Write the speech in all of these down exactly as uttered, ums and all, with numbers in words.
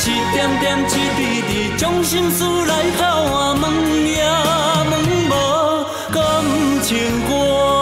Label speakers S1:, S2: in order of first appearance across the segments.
S1: 一点点、一滴滴，将心事来敲啊，问也问无感情歌。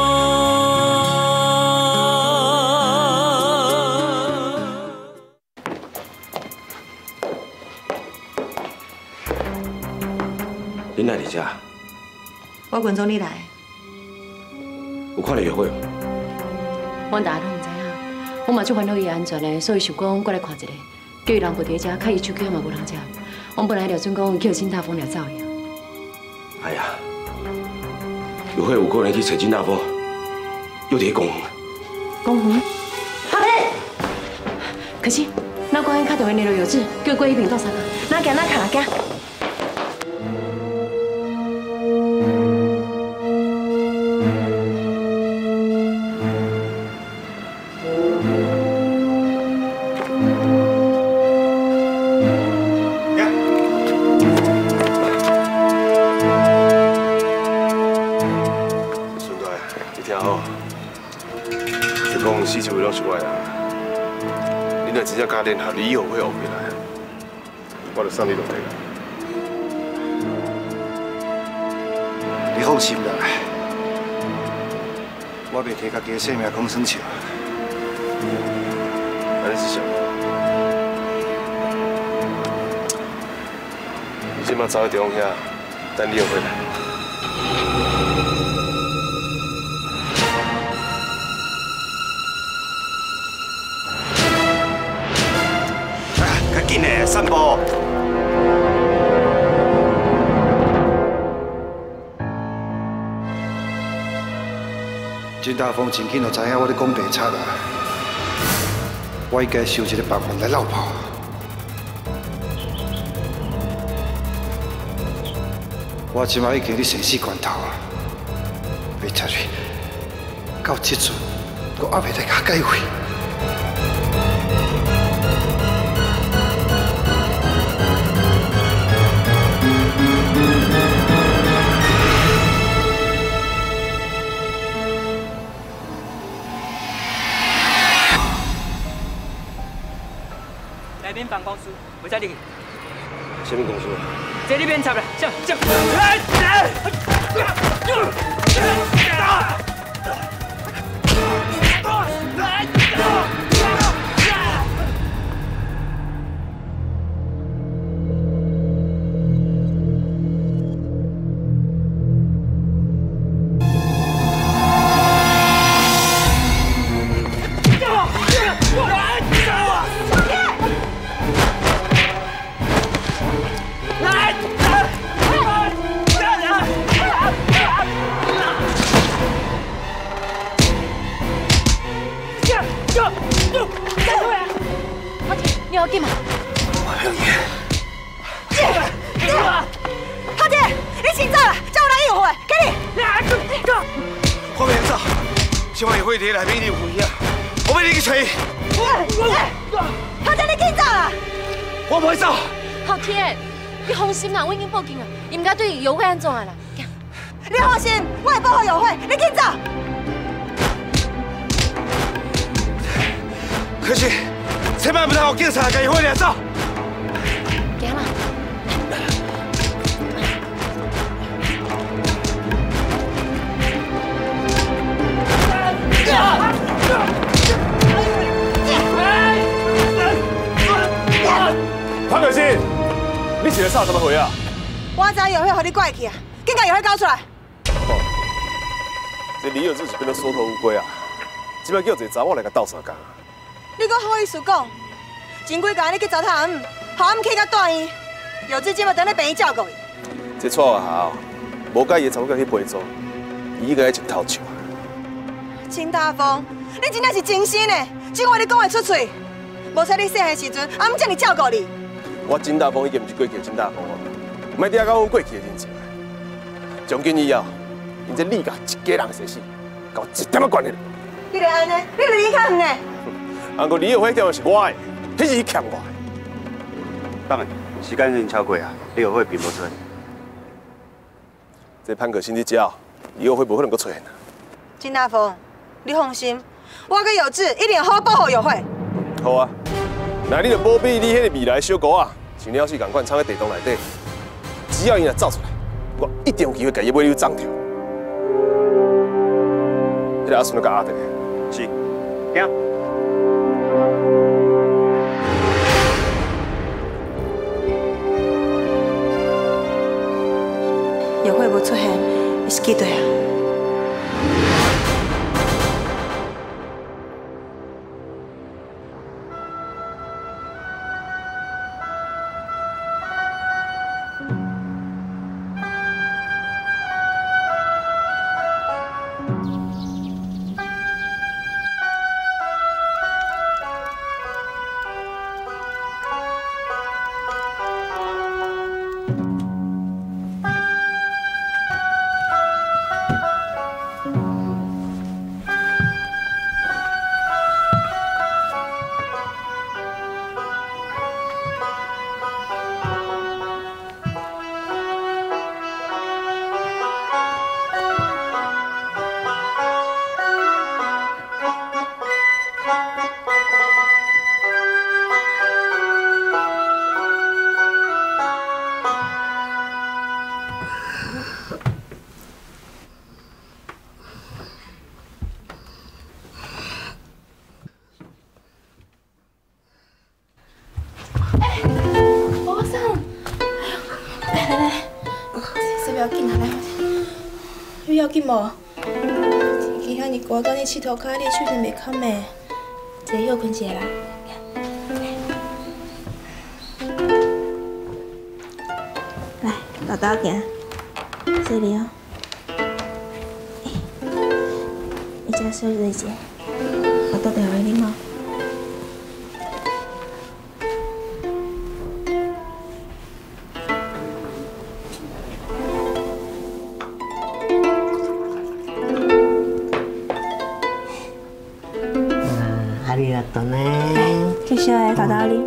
S2: 你哪伫遮？
S3: 我群总你来，
S2: 有看到约会无？
S4: 阮大家拢唔知影，我嘛足烦恼伊安全的，所以想讲过来看一下，叫伊人陪伫遮，看伊手机嘛无人接。阮本来就准讲伊叫金大风来走伊。
S2: 哎呀，约会有可能去找金大风，又伫公园。
S4: 公园？阿妹，可惜，那关于打电话联络有志，叫郭一平到三个，哪行哪看行。
S5: 四周围拢是我人，你若真正加联合，你以后会学回来，我就送你落地啦。
S6: 你放心啦，我袂摕家己的性命讲算笑。
S5: 安尼是啥？你即马走去中央遐，等你又回来。
S6: 紧嘞，散步。金大风真紧就知影我咧讲白贼啦，我应该想一个办法来绕跑。我即马已经咧生死关头啊，袂插你，到这阵，我还袂来甲解会。
S7: 来宾办公室，为啥入去？
S2: 什么公司？
S7: 这里边插了，上上。来来。
S4: 你要紧嘛？
S6: 我要演。
S7: 姐，姐，
S3: 浩姐，你请走啦，叫我来约会，给你。
S6: 我袂走，今晚约会伫内面你有危险，我要你去找伊。
S3: 浩姐，你紧走啦！
S6: 我不会走。
S4: 浩天，你放心啦，我已经报警了，应该对约会安怎的啦。
S3: 你放心，我会保护约会，你紧走。
S6: 可是。 千万不能让警察甲约会掠走。
S4: 行啦。
S5: 潘可欣，你是来吵什么回啊？
S3: 我知约会互你拐去啊，紧甲约会交出来。
S5: 哦，这李有志是变得缩头乌龟啊！即摆叫一个查某来甲斗相共。
S3: 你搁好意思讲？前几工你去糟蹋姆，互姆去甲大院，有志今嘛等咧病院照顾伊。
S5: 这错啊好，无介意查某去陪做，伊应该一头笑。
S3: 金大风，你真正是真心的，这话你讲会出嘴。无说你细汉时阵，阿姆这么照顾你。
S5: 我金大风已经不是过去的金大风了，莫底下甲我过去的人情。从今以后，因这李家一家人生死，甲我一点仔关系。
S3: 你著安尼，你著离较远的。
S5: 不过李有辉条是我的，迄是伊欠我的。
S8: 当然，时间已经超过啊，李有辉并无出现。
S5: 这潘可欣伫遮，李有辉无可能阁出现啊。
S3: 金大风，你放心，我跟有志一定好好保护有辉。
S5: 好啊， 那你就保庇你迄个未来小姑啊，像鸟屎共款藏在地洞内底。只要伊若走出来，我一定有机会甲伊尾溜撞掉。迄个阿顺都甲压倒。
S8: 是，行。
S3: 也会无出现，是记对啊。
S9: 要紧无？天气遐尼寒，到你佚佗开，你手真袂堪的，坐休困一下啦。来，豆豆行，这里哦。你只小热者，我倒电话给你哦。 谢谢豆豆你。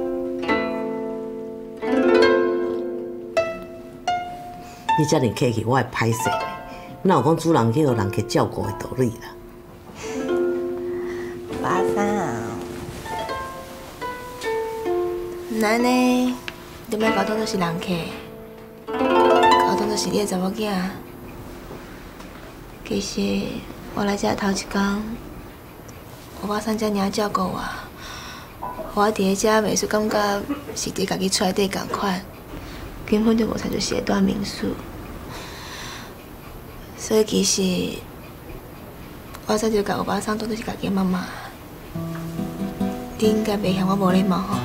S10: 你遮尔客气，我会歹势。哪有讲主人去互人去照顾的道理啦？
S9: 爸桑，咱呢，就莫搞当作是人客，搞当作是你的查某囝。其实我来遮头一天，我爸桑遮尔照顾我。 我伫咧遮袂输感觉是伫家己厝内底共款，根本就无参就是会住民宿。所以其实我早就甲有爸桑当作是家己妈妈。你应该袂嫌我无礼貌吼？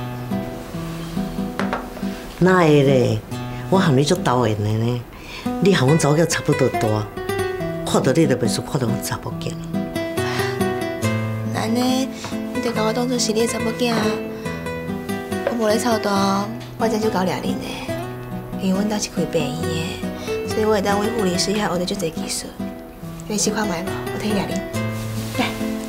S10: 哪会咧？我含你足投缘的呢。你含阮查某囝差不多大，看到你就袂输看到阮查某囝。
S9: 咱呢？ 你就甲我当作是你的查某囝，我无咧操蛋，我真就搞掠恁的。因为阮家是开病院的，所以我会当为护理师遐学到足侪技术。你试看卖无？我替你掠恁。来。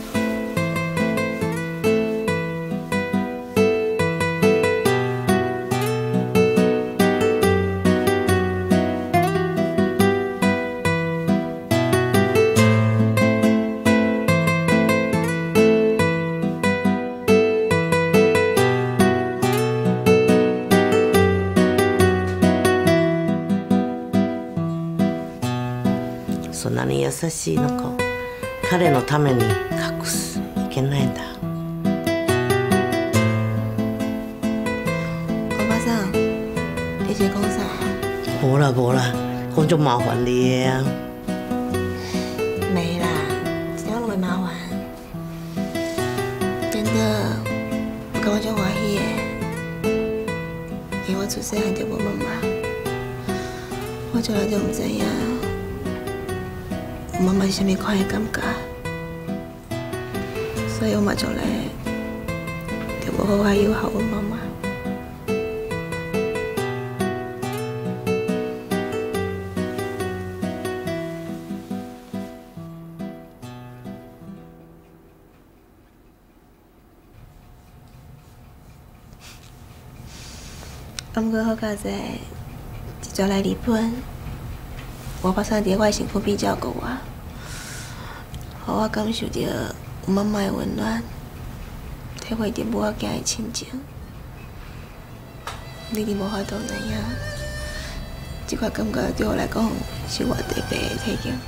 S10: そんなに優しいのか。彼のために隠すいけないんだ。
S9: おばさん，你是讲啥？
S10: 无啦无啦，讲就麻烦你的啊。
S9: 没啦，怎样都会麻烦。真的，我感觉真欢喜的，因为我出世汉就无妈妈，我从来就唔知影。 妈妈是啥物款的感觉，所以我嘛从来就无好好友好阮妈妈。毋过好佳在，一转来日本。 我爸桑伫我的身躯边照顾我，互我感受到有妈妈的温暖，体会到母仔囝的亲情。 你哋無法度怎樣，這塊感覺對我來講是我特別的體驗。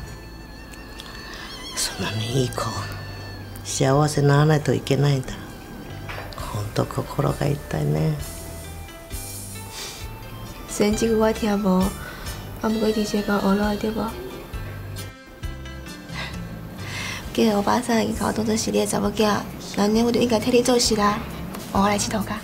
S10: 算了，你依靠，是我是哪來都已經來的，好多心が痛いね。
S9: 雖然這句我聽無，我唔過提前講學落對無？既然我爸生已經把我當作是你的查某囝，那呢我就應該替你做事啦。我來佚佗か。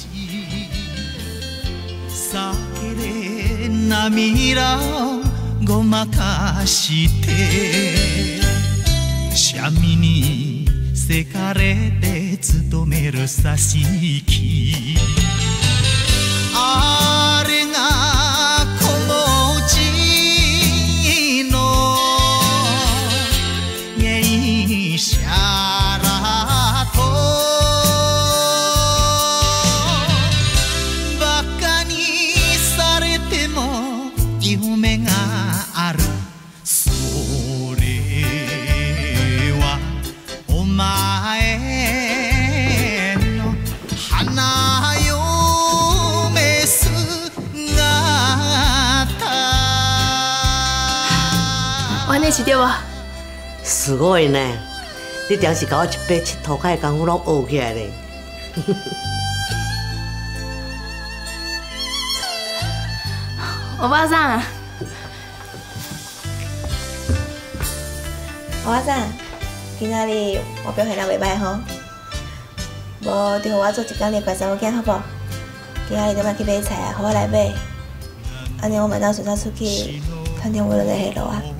S1: 酒で涙をごまかしてシャミにせかれて勤める挿し木あれが子持ちの芸者らとバカにされても夢があるそれはお前の花嫁姿
S9: 我那是对无？
S10: すごいね，你定是甲我一輩佚佗開功夫攏學起來咧。
S9: 我爸桑，我爸桑，今仔日我表現得袂歹吼，無就互我做一工禮拜查某囝好無？今仔日就莫去買菜啊，互我來買，安尼我嘛當順早出去，趁天我就來下路啊。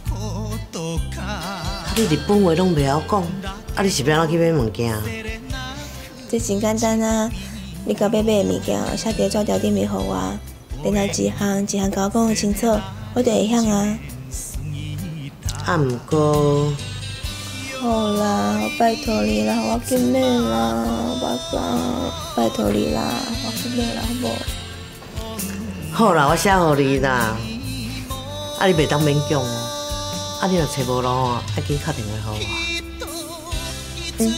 S10: 你日本話攏袂曉講，啊你是要哪去買物件？
S9: 這真簡單啊！你甲要買的物件寫佇紙條頂面互我，然後一項一項甲我講清楚，我就會曉啊。
S10: 啊毋過，
S9: 好啦，我拜託你啦，我去買啦，爸爸，拜託你啦，我去買啦，好無？
S10: 好啦，我寫互你啦。啊你袂當勉強哦。啊你若找無路吼，愛緊打電話互我。嗯。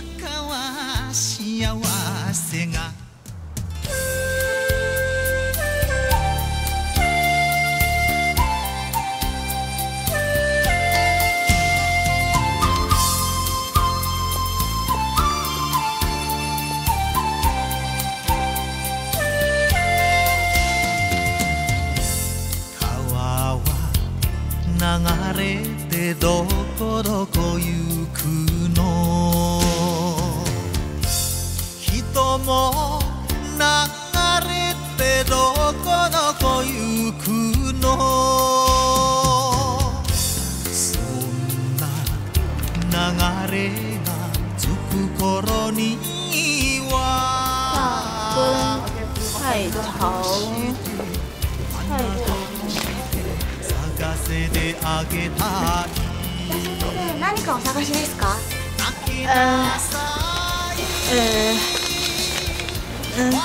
S1: 流れてどこどこ行くの人も流れてどこどこ行くのそんな流れがつく頃には
S9: 菜頭菜頭何かお探しですか？えー、えー、うん。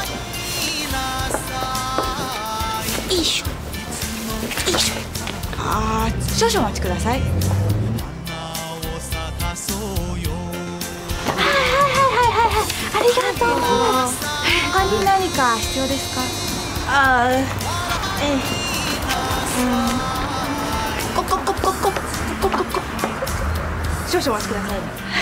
S9: いいしょ。いいしょ。あー、少々お待ちください。はいはいはいはいはい。ありがとう。他に何か必要ですか？あー、ええ。ここここここここ少々お待ちください。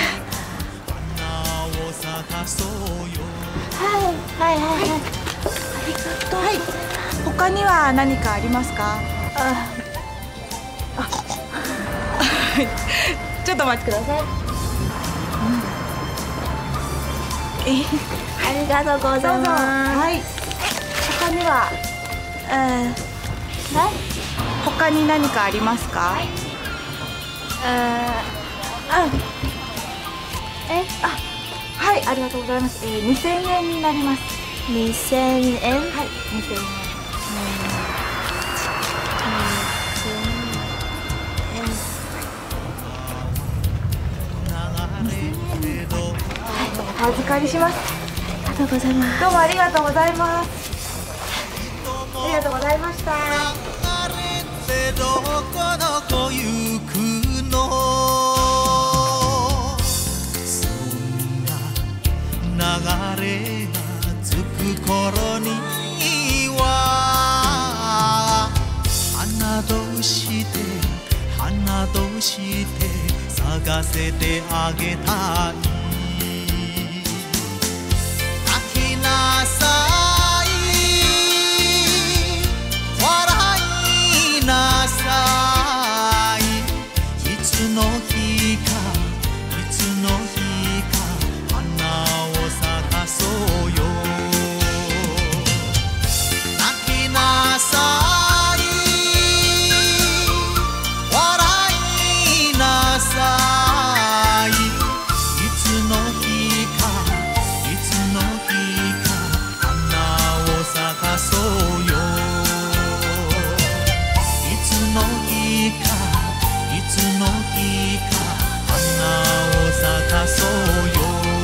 S9: はいはいはいはい。ありがとう。はい。他には何かありますか？あ、あ、ちょっとお待ちください。ありがとうございます。はい。他には、えー。はい。他に何かありますか？はい。あ、うん。え、あ、はい、ありがとうございます。えー、にせんえんになります。にせんえん？はい、にせんえん。うん。にせんえん。はい、お預かりします。ありがとうございます。どうもありがとうございます。ありがとうございました。どこどこ行くのそんな流れがつく頃に
S1: として探せてあげたい泣きなさい笑いなさいいつの日かいつの日か花を咲かそうよ泣きなさい笑いなさいいつの日かいつの日か花を咲かそうよいつの日かいつの日か花を咲かそうよ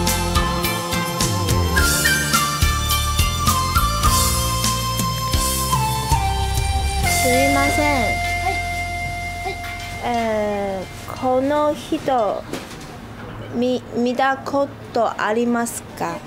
S9: すみません。はい。えー、この人見見たことありますか？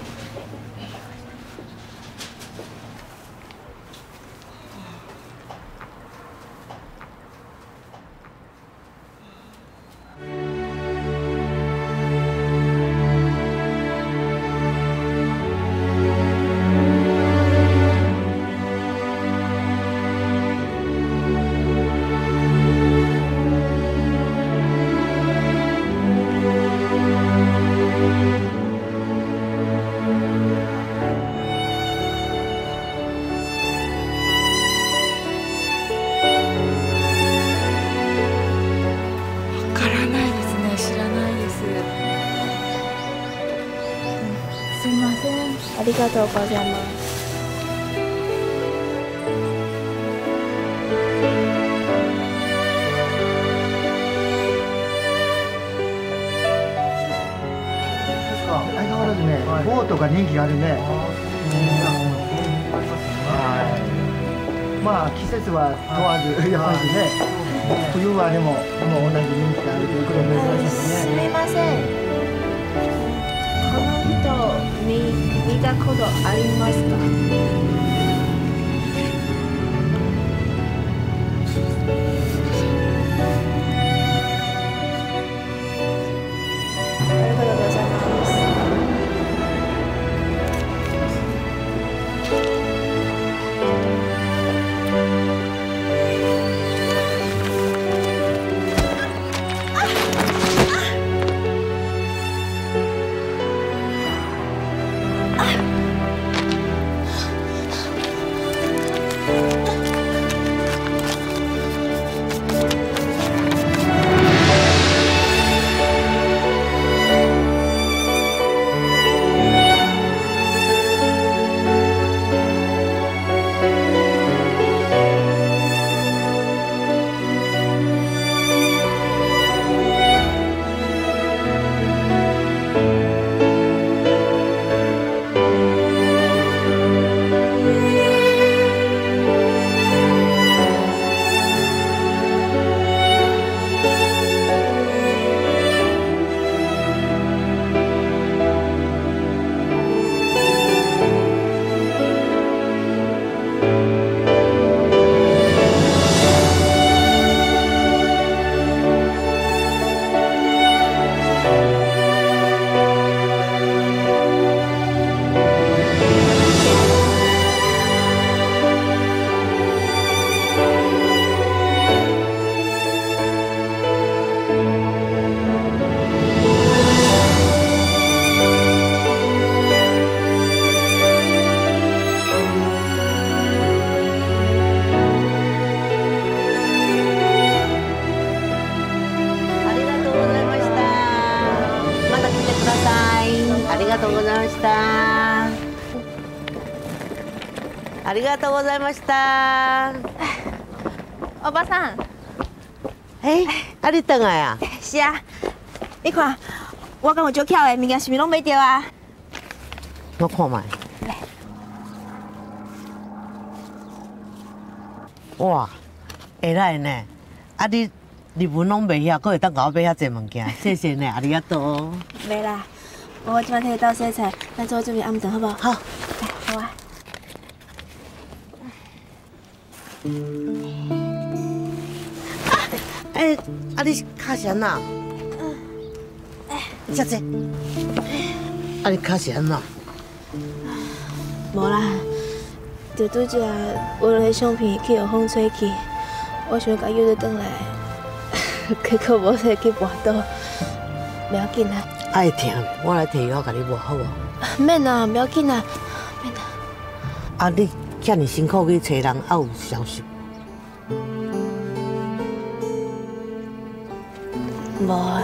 S9: ありがとうございます。
S11: 相変わらずね、ボートが人気があるね。まあ季節は問わずやはりね、冬はでももう同じ人気があるということですね。
S9: すみません。この人見見たことありますか？ありがとうございます。
S10: ありがとうございました。
S9: おばさん。
S10: 哎，啊，你倒来啊？
S9: 是啊，你看，我敢有足巧的，物件是毋是拢买着啊？
S10: 我看卖。哇，会来呢。啊，你日文拢袂晓，阁会当甲我买遐济物件，谢谢呢，ありがとう。
S9: 袂啦，我即摆替你倒洗菜，咱做准备暗顿好不好？
S10: 好。
S9: 来，好啊。哎
S10: 你啊你卡是安那？遮这，啊你卡是安那？
S9: 无啦，就拄只我落迄相片去互风吹去，我想甲约你转来，结果无使去跋倒，不要紧啦。
S10: 爱听，我来摕药甲你抹好无？
S9: 免啦，不要紧啦，免啦。
S10: 啊你遐尼辛苦去找人，还有消息？
S9: 无啊。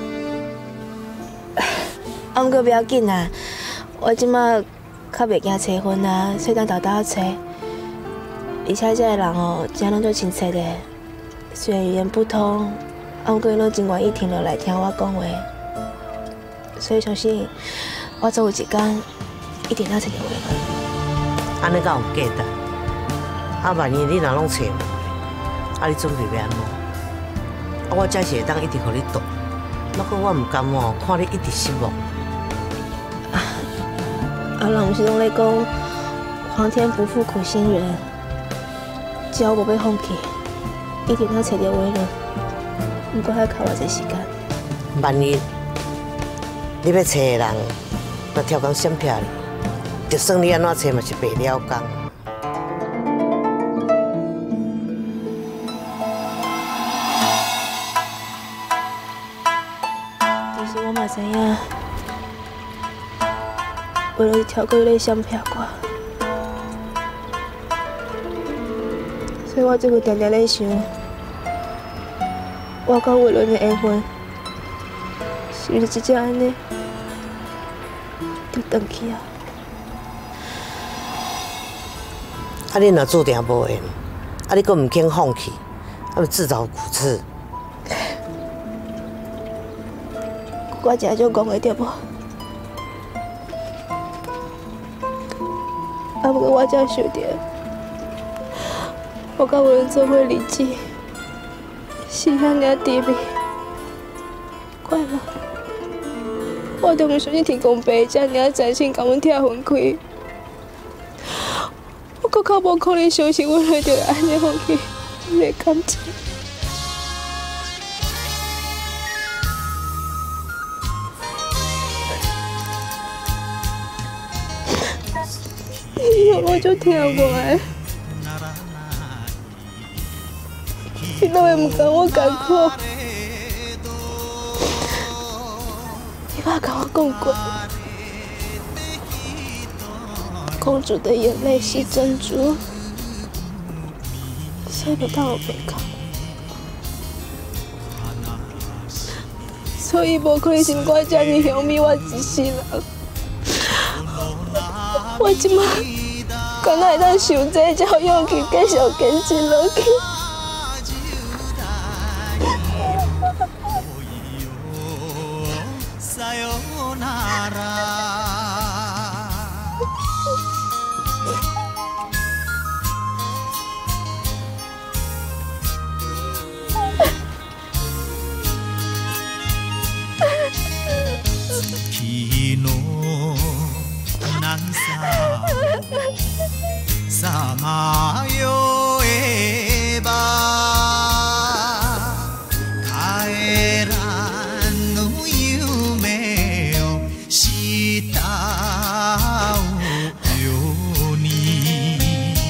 S9: 啊，毋过不要紧啦，我即马较袂惊催婚啊，所以当豆豆催。而且这个人哦，真拢做亲切的，虽然语言不通，啊，毋过伊拢真愿意停落来听我讲话，所以相信我总有一天一定要找到伊。
S10: 安尼敢有价值？啊，万一你若拢找无，啊，你准备要安怎？啊，我才是会当一直互你读，不过我毋甘哦，看你一直失望。
S9: 啊，人毋是拢咧讲，皇天不负苦心人，只要我被放弃，一定要找到伟人。不过还靠我这时间。
S10: 万一你要找的人，若超工闪避你，就算你安怎找嘛是白了工。
S9: 其实我嘛知影。为了超过咧闪避我，所以我最近常常咧想，我甲伟伦的缘分，是不是真正安尼就断去啊？
S10: 啊，你若注定无缘，啊，你阁唔肯放弃，啊，就自找苦吃。
S9: 我真种讲会对无？啊！不过我才想到，我甲伟伦做伙日子是遐尔甜蜜，快乐。我都唔相信天公伯遮尔真心甲阮拆分开，我搁较无可能相信阮会着安尼放弃阮的感情。以后我就听我，你都会唔跟我艰苦，你爸跟我讲过，公主的眼泪是珍珠，所以不当我背靠，所以无可能是我遮尔香蜜我一世人。我即马敢若会当想这，才有勇气继续坚持落去。
S1: さまよえば帰らぬ夢を慕うように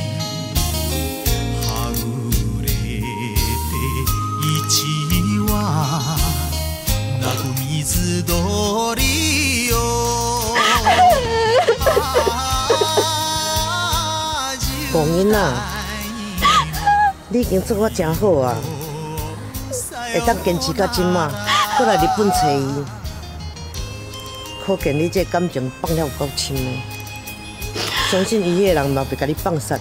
S1: はぐれて一羽泣く水鳥よ
S10: 公囡仔，你已经做我真好啊，会当坚持到即马，搁来日本找伊，可见你这感情放了有够深的。相信伊迄个人嘛袂甲你放杀。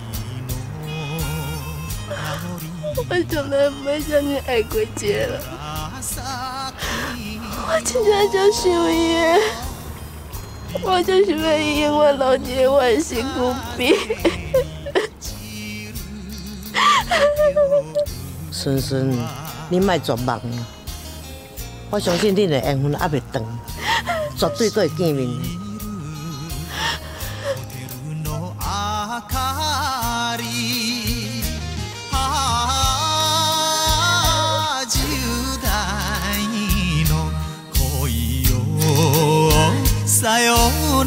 S9: 我从来没像你爱过一个人，我真正就想伊，我就想要伊永远留伫我的身躯边。
S10: 顺顺，你莫绝望，我相信恁的缘分还袂断，绝对阁会见面。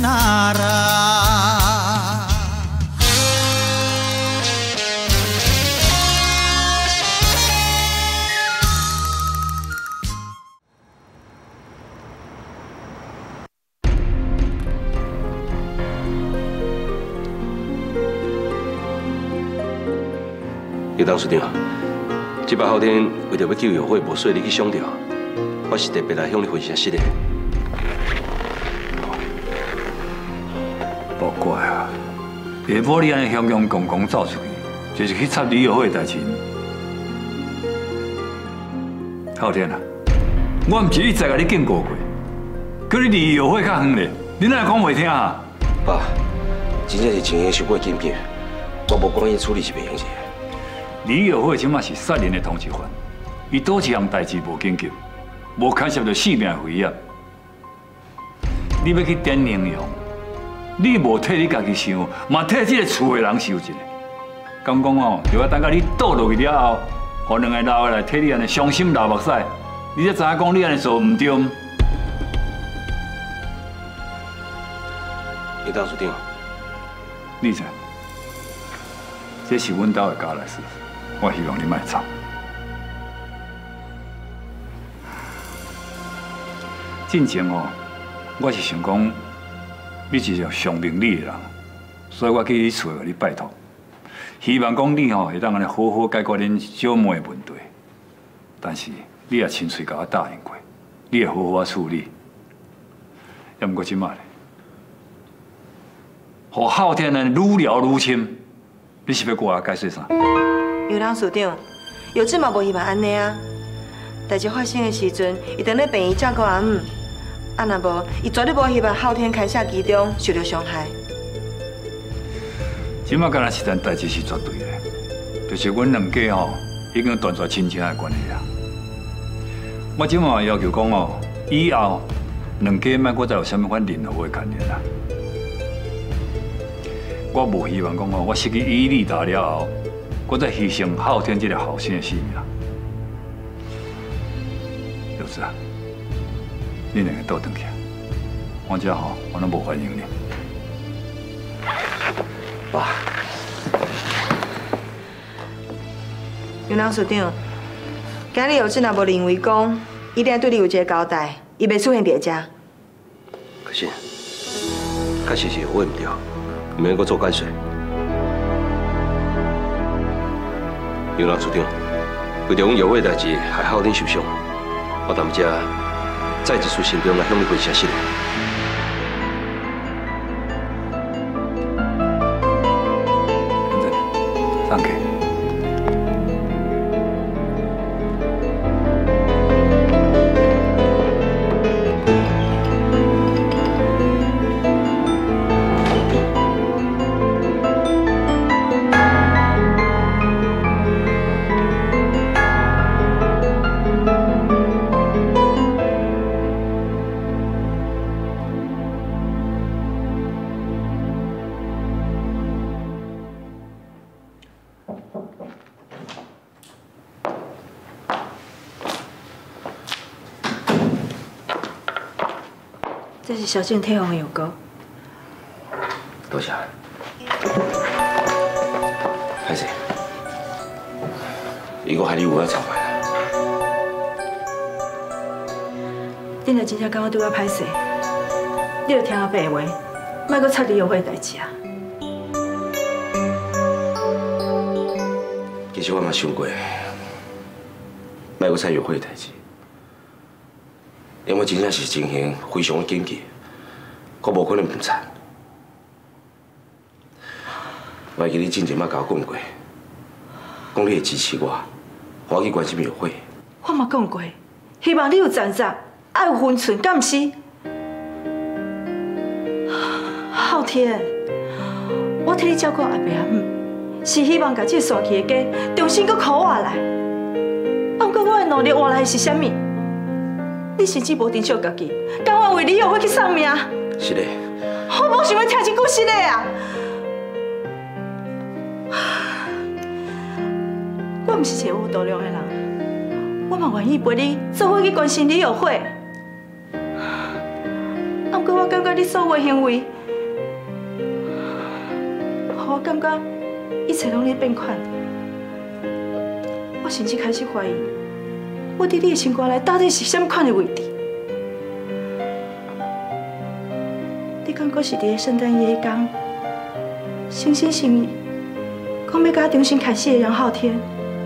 S1: sayonara.
S2: 叶董事长，这摆后天为着要救药会无说你去上吊，我是特别来向你回声息的。
S12: 不怪啊，下晡你安尼雄雄公公走出去，就是去插李药会的代志。后天啊，我唔是一再甲你警告过，叫你离药会较远咧，你哪会讲袂听啊？
S2: 爸，真正是情形伤过紧迫，我无赶紧处理是袂用的。
S12: 李耀辉即马是杀人的通缉犯，伊倒一项代志无紧急，无牵涉到性命危险。你要去点英雄，你无替你家己想，嘛替这个厝的人想一下。敢讲哦，就要等到你倒落去了后，互两个老的来替你安尼伤心流目屎，你才知影讲你安尼做唔对。
S2: 叶董事长，
S12: 你知，这是阮家的家来事。 我希望你莫走。进前哦，我是想讲，你是个上明理的人，所以我去你厝甲你拜托，希望讲你哦会当安尼好好解决恁小妹的问题。但是你也亲嘴甲我答应过，你会好好啊处理。要毋过即摆咧，互昊天安尼愈聊愈深，你是要我解释啥？
S3: 尤董事长，有志嘛无希望安尼啊！代志发生的时阵，伊等咧病院照顾阿姆，啊若无，伊绝对无希望昊天开下其中受到伤害。
S12: 即马敢若是件代志是绝对的，就是阮两家吼已经断绝亲情的关系啊！我即马要求讲哦，以后两家莫搁再有啥物款任何的牵连啦。我无希望讲哦，我失去伊利达了后。 我在牺牲昊天这个后生的性命，柚子啊，你两个倒转去，我这吼我拢无欢迎你。
S2: 爸，
S3: 尤董事长，今日有志若无认为讲，一定对你有一个交代，伊袂出现伫遮。
S2: 可是，确实是我唔对，唔免搁做解释。 尤董事长，为着阮药会代志害昊天受伤，我踮遮再一次心中来向你回声息。
S12: 上去。
S3: 这是小静替我药膏，
S2: 多谢。歹势，伊阁害你有法操坏啦。
S3: 恁若真正感觉对我歹势，你就听我爸话，莫阁插你药会代志啊。
S2: 其实我嘛想过，莫阁插药会代志。 因为真正是情形非常的紧急，我无可能唔插。我记你之前捌甲我讲过，讲你会支持我，我去关心药会。
S3: 我嘛讲过，希望你有站站，爱有分寸，敢唔是？昊天，我替你照顾阿伯阿姆，是希望把这散去的家重新搁考活来。啊，不过我的努力换来的是啥物？ 你甚至无珍惜家己，甘愿为你药会去送命。
S2: 是的。
S3: 我无想要听这句实的啊！我毋是一个有度量的人，我嘛愿意陪你做伙去关心你药会。啊，不过我感觉你所有行为，互我感觉一切拢在变款。我甚至开始怀疑，我伫你的心肝内到底是什么款的位置？你敢阁是伫个圣诞夜迄天，诚心诚意讲要甲我重新开始的杨浩天？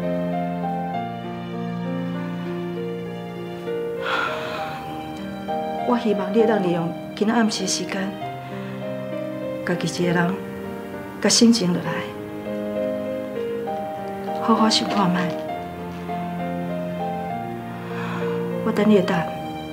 S3: 我希望你会当利用今仔暗时的时间，家己一个人，甲心静落来，好好想看卖。我等你的答案。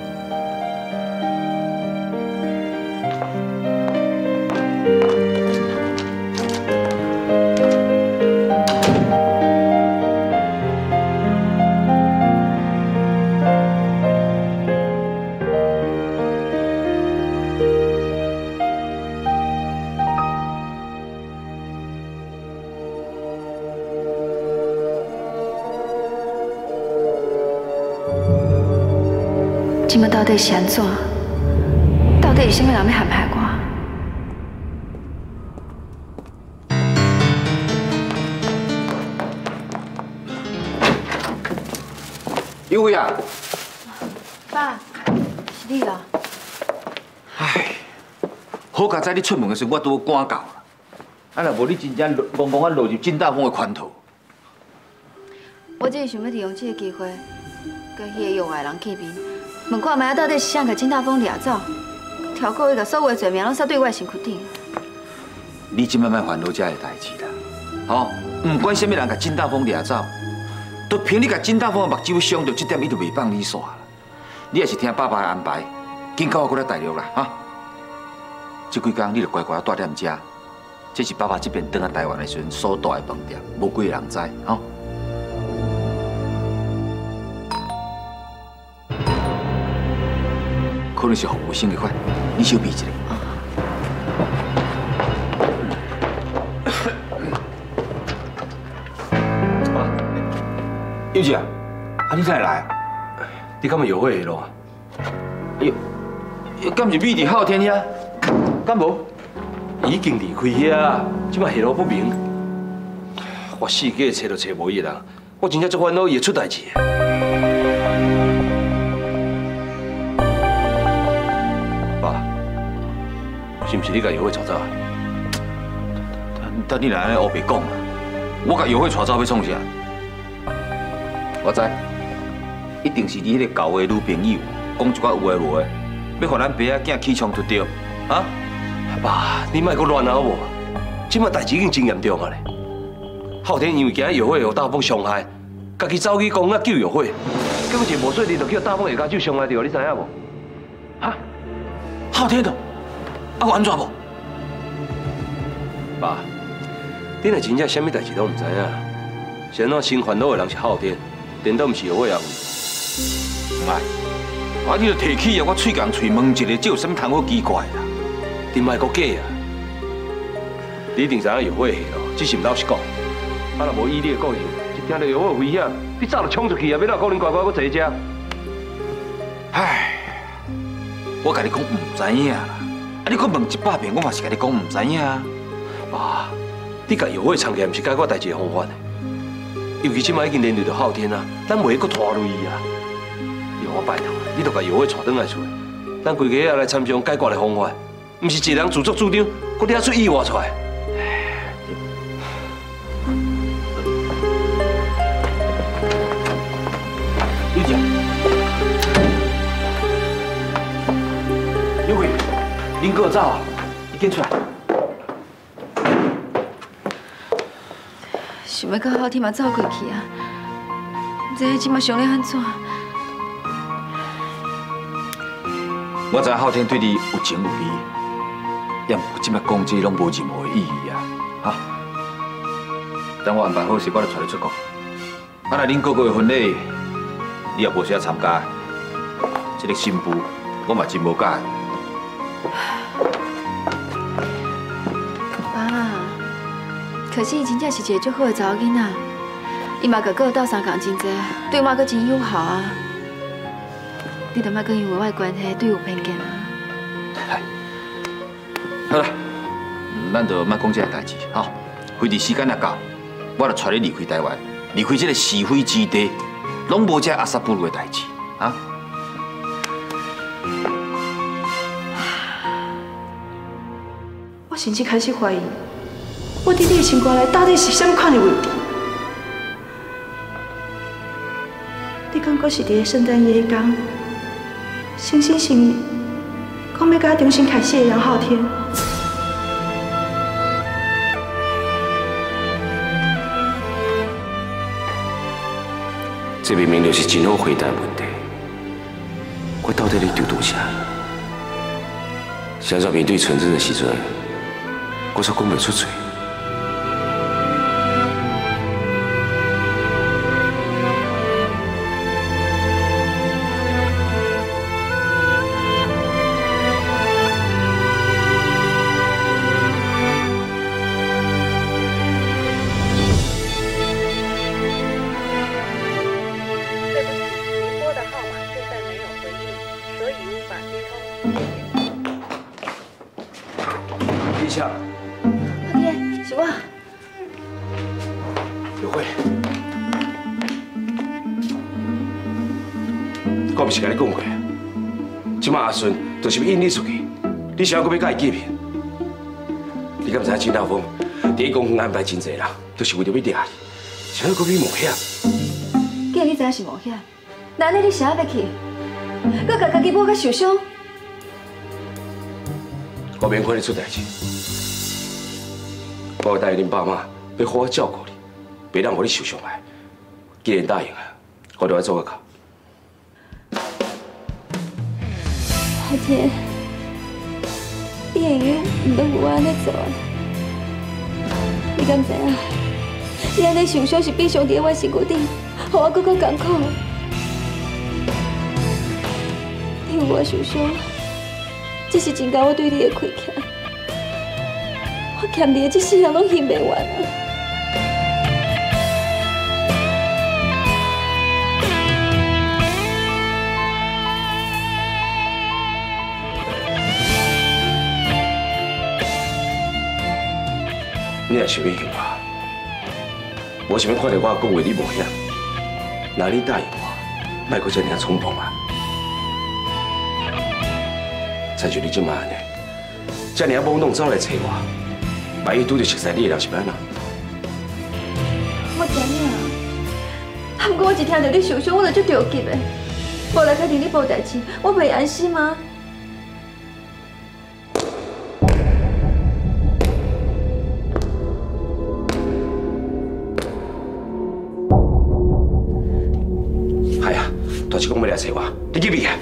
S13: 今麦到底是安怎？到底是什么人要陷害我？
S6: 有位啊！
S13: 爸，是你啊！
S6: 唉，好佳在你出门的时候，我拄赶到啦。啊，若无你真正戆戆啊落入金大峰的圈套。
S13: 我只是想要利用这个机会，跟迄个用爱人见面。 问看卖到底是谁甲金大峰掠走？超过伊甲所有的罪名拢撒对我的身躯顶。
S6: 你即摆莫烦恼这个代志啦，吼！唔管什么人甲金大峰掠走，都凭你甲金大峰的目睭伤到这点，伊就袂放你煞啦。你也是听爸爸的安排，紧到我过来大陆啦，哈！这几天你就乖乖住踮遮，这是爸爸这边转来台湾的时阵所住的饭店，无几个人知，吼。 可能是服务生的款，你小避一下。
S2: 啊，幼姐，啊，你哪会来啊？你敢要约会咯？
S6: 哟，敢是米伫昊天遐？敢无？
S2: 已经离开遐，即摆下落不明。我四界找都找无伊啦，我真正足烦恼伊会出代志。 是不是你甲姚慧带走？
S6: 等你来安尼黑白讲啦，我甲姚慧带走要创啥？我知，一定是你迄个旧的女朋友讲一寡有诶无诶，要互咱爸仔囝起冲突着，啊？
S2: 爸，你莫阁乱啊好无？即摆代志已经真严重啊咧！昊天因为惊姚慧有大风伤害，家己走去公园救姚慧，根本就无说你就叫大风下家手伤害着，你知影无？
S6: 哈？昊天的。 啊，有安怎无？
S2: 爸，你若真正啥物代志都唔知影，是安怎心烦恼的人是昊天，颠倒唔是姚慧啊？
S6: 唔爱，啊，你著提起啊，我喙共喙问一个，这有啥物通好奇怪啦？
S2: 你莫阁假啊！你一定知影姚慧下咯，只是唔老实讲。啊，若无依你的个性，一听到姚慧危险，你早就冲出去啊！要哪可能乖乖阁坐遮？
S6: 唉，我甲你讲唔知影啦。 啊！你搁问一百遍，我嘛是甲你讲唔知影啊。
S2: 爸，你甲姚慧藏起来，唔是解决代志的方法呢。尤其即摆已经连累到昊天啊，咱袂搁拖累伊啊。你我拜托，你著甲姚慧带转来厝，咱规家也来参详解决的方法，唔是一人自作主张，搁惹出意外出来。
S6: 刘姐，刘慧。 恁哥走啊！你紧出来！
S13: 想要甲昊天嘛走过去啊！唔知即马想咧安怎？
S6: 我知昊天对你有情有义，也毋过即摆讲这拢无任何的意义啊！哈！等我安排好势，我就带你出国。啊，若恁哥哥的婚礼，你也无需要参加，这个新妇我嘛真无解。
S13: 爸，可是伊真正是一个足好的查某囡仔，伊嘛甲哥斗相共真济，对我阁真友好啊。你著莫阁因为我的关系对有偏见啊。
S6: 好啦，咱就莫讲这个代志，吼。飞机时间也到，我就带你离开台湾，离开这个是非之地，拢无这阿萨布鲁的代志，啊？
S3: 我甚至开始怀疑，我伫你的身躯内到底是什么款的问题？你敢阁是伫个圣诞夜的天，诚心诚意，讲要甲我重新开始的杨浩天？
S2: 这明明就是真好回答的问题，我到底咧丢多啥？想要面对纯真的时阵，我却讲袂出嘴。我不是甲你讲过，即马阿顺就是要引你出去，你想要搁要甲伊见面？你敢知影金大峰第一公园安排真济人，都是为着要掠你，想要搁去冒险。
S13: 既然你知影是冒险，那安尼你啥要去？搁甲家己摸甲受伤？
S2: 我免看你出代志，我会答应恁爸妈要好好照顾你，别让我你受伤害。既然答应了，我就要做个靠。
S13: 浩天，你永远唔通有我安尼做啊！你敢知影？你安尼受伤是比上伫我身躯顶，互我更加艰苦。你有我受伤，只是增加我对你的亏欠。我欠你的这世人拢还袂完啊！
S2: 你若想要救我，我想要看到我讲为你冒险。那你答应我，莫阁这样冲动啊！亲像你即马安尼，这样懵懂走来找我，万一拄着熟悉你的人是安怎？
S13: 我知影，啊，不过我一听到你受伤，我就足着急的。无来甲替你报代志，我袂安心吗？ 大志讲要来找我，你去边啊？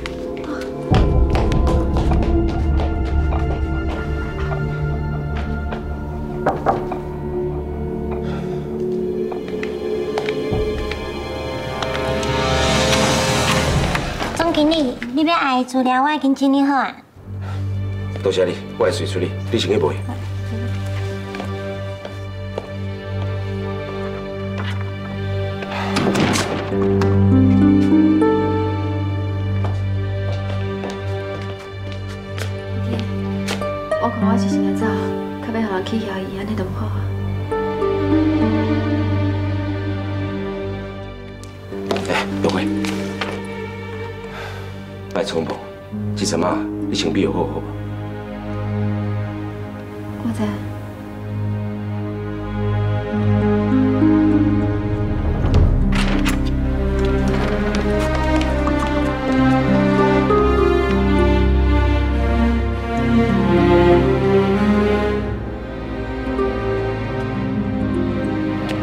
S14: 总经理，你要爱的资料我已经整理好啊。
S2: 多谢你，我会随处理，你先去买。
S13: 我看我是先来走，较要互人起遐伊，安尼就唔好啊。
S2: 哎，玉慧，别冲动，这阵啊，你先比好好吧。
S13: 我知。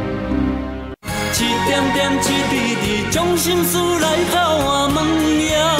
S1: 一点点，一滴滴，将心事来敲我门铃。